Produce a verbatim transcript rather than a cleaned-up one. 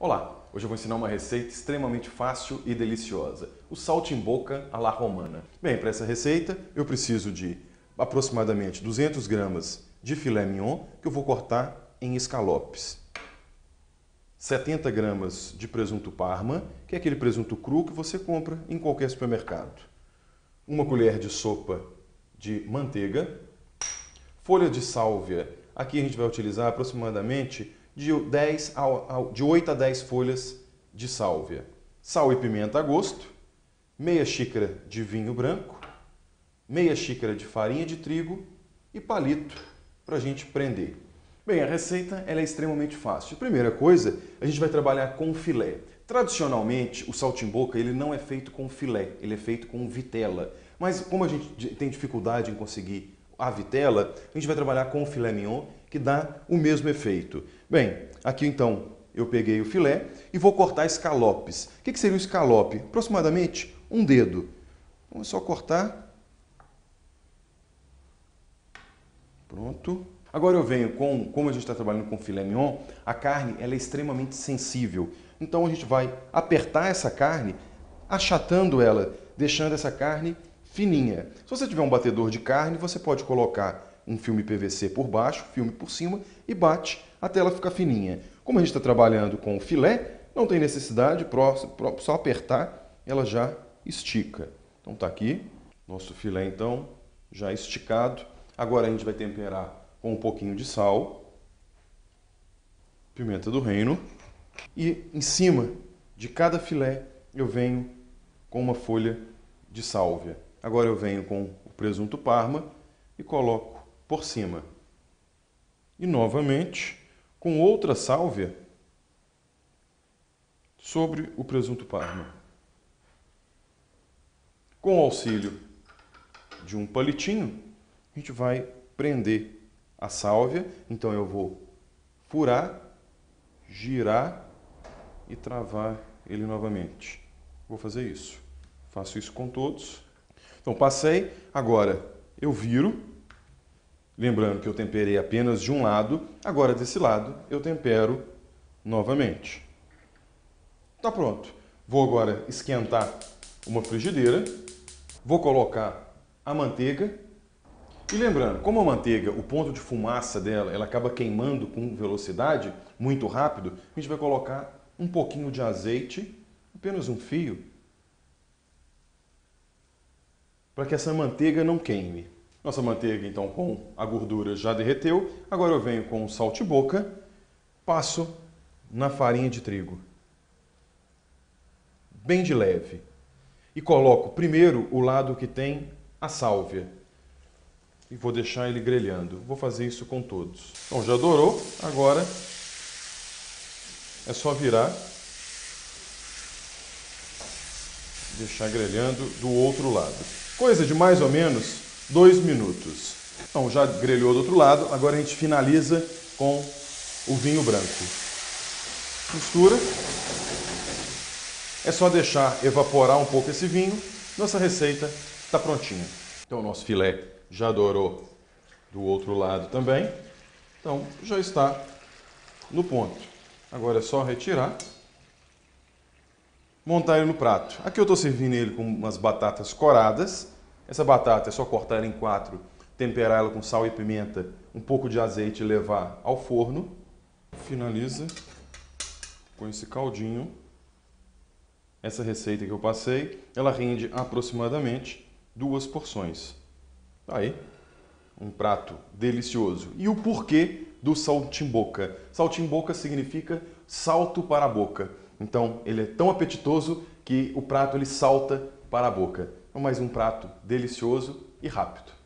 Olá, hoje eu vou ensinar uma receita extremamente fácil e deliciosa, o saltimbocca à la romana. Bem, para essa receita eu preciso de aproximadamente duzentas gramas de filé mignon, que eu vou cortar em escalopes. setenta gramas de presunto parma, que é aquele presunto cru que você compra em qualquer supermercado. Uma colher de sopa de manteiga. Folha de sálvia, aqui a gente vai utilizar aproximadamente de, dez a, de oito a dez folhas de sálvia. Sal e pimenta a gosto, meia xícara de vinho branco, meia xícara de farinha de trigo e palito para a gente prender. Bem, a receita ela é extremamente fácil. Primeira coisa, a gente vai trabalhar com filé. Tradicionalmente, o saltimbocca ele não é feito com filé, ele é feito com vitela. Mas como a gente tem dificuldade em conseguir a vitela, a gente vai trabalhar com o filé mignon, que dá o mesmo efeito. Bem, aqui então eu peguei o filé e vou cortar escalopes. O que seria o escalope? Aproximadamente um dedo. Então é só cortar. Pronto. Agora eu venho com, como a gente está trabalhando com filé mignon, a carne ela é extremamente sensível. Então a gente vai apertar essa carne, achatando ela, deixando essa carne fininha. Se você tiver um batedor de carne, você pode colocar um filme P V C por baixo, filme por cima e bate até ela ficar fininha. Como a gente está trabalhando com o filé, não tem necessidade, só apertar, ela já estica. Então tá aqui, nosso filé então já esticado. Agora a gente vai temperar com um pouquinho de sal, pimenta do reino e em cima de cada filé eu venho com uma folha de sálvia. Agora eu venho com o presunto parma e coloco por cima. E novamente, com outra sálvia sobre o presunto parma. Com o auxílio de um palitinho, a gente vai prender a sálvia. Então eu vou furar, girar e travar ele novamente. Vou fazer isso. Faço isso com todos. Então passei, agora eu viro, lembrando que eu temperei apenas de um lado, agora desse lado eu tempero novamente. Tá pronto. Vou agora esquentar uma frigideira, vou colocar a manteiga e lembrando, como a manteiga, o ponto de fumaça dela, ela acaba queimando com velocidade, muito rápido, a gente vai colocar um pouquinho de azeite, apenas um fio, para que essa manteiga não queime. Nossa manteiga, então, com a gordura já derreteu. Agora eu venho com o saltimbocca, passo na farinha de trigo, bem de leve. E coloco primeiro o lado que tem a sálvia. E vou deixar ele grelhando. Vou fazer isso com todos. Então, já dourou. Agora é só virar. Deixar grelhando do outro lado. Coisa de mais ou menos dois minutos. Então, já grelhou do outro lado, agora a gente finaliza com o vinho branco. Mistura. É só deixar evaporar um pouco esse vinho. Nossa receita está prontinha. Então, o nosso filé já dourou do outro lado também. Então, já está no ponto. Agora é só retirar. Montar ele no prato. Aqui eu estou servindo ele com umas batatas coradas. Essa batata é só cortar ela em quatro, temperar ela com sal e pimenta, um pouco de azeite e levar ao forno. Finaliza com esse caldinho. Essa receita que eu passei, ela rende aproximadamente duas porções. Aí, um prato delicioso. E o porquê do saltimbocca? Saltimbocca significa salto para a boca. Então, ele é tão apetitoso que o prato ele salta para a boca. É mais um prato delicioso e rápido.